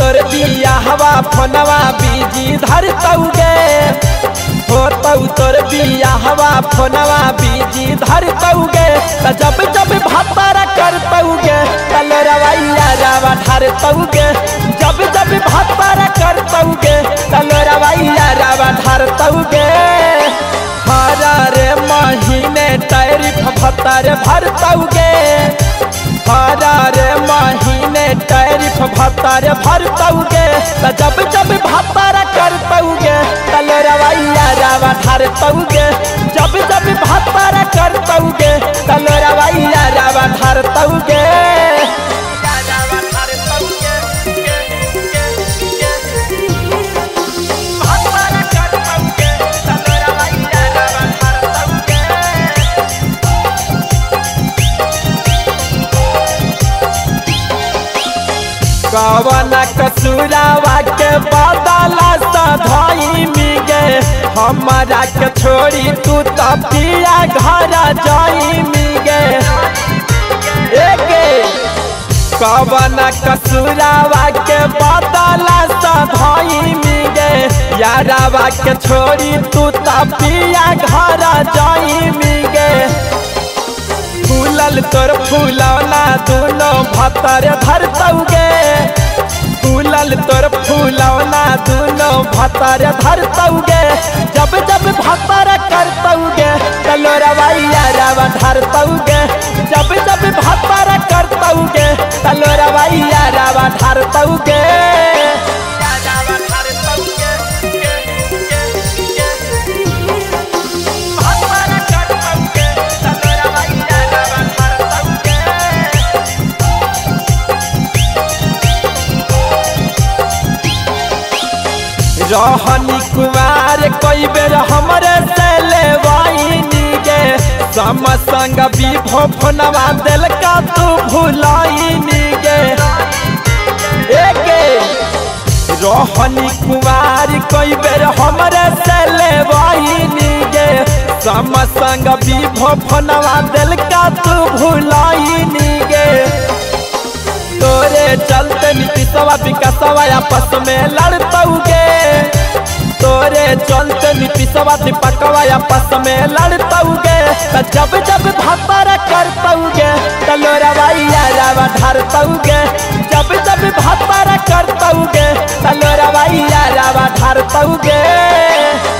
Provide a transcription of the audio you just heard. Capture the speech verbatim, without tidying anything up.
तोर बिया हवा फोनवा बीजी धरतौगे होतौ तोर बिया हवा फोनवा बीजी धरतौगे जब जब भातारा करतौगे तलोरवैया रावा ढारतौगे जब जब भातारा करतौगे तलोरवैया रावा ढारतौगे हरा रे महीने टैरिफ भत्तर भरतौगे हरा रे महीने टैरिफ भत्तर भरतौगे जब जब भातारा करतौगे तलोरवैया रावा ढारतौगे जब जब भातारा करतौगे तलोरवैया रावा ढारतौगे कवना कसूरावा के बदला सधाई मिगे हमारा के छोड़ी तू तपिया घर जाई मिगे एके कवना कसूरावा के बदला सधाई मिगे यारावा के छोड़ी तू तपिया घर जाई मिगे फूलल तोर फूलौना दोनों भत्तर धरतौगे फूलल तोर फूलौना दोनों भत्तर धरतौगे जब जब भत्तर करतौगे तलोरवैया रावा ढारतौगे जब जब भत्तर करतौगे तलोरवैया रावा ढारतौगे रहनी कुमार कई बेर हमरे से लेवाइनी गे सम संग विभो फोनवा दिल का तू भुलाइनी गे एके रहनी कुमार कई बेर हमरे से लेवाइनी गे सम संग विभो फोनवा दिल का तू भुलाइनी गे तोरे चलते नीतीशवा विकासवा आपस में लड़तौगे तोरे चलते नीतीशवा दीपकवा आपस में लड़तौगे जब जब भातारा करतौगे तलोरवैया रावा ढारतौगे जब जब भातारा करतौगे तलोरवैया रावा ढारतौगे।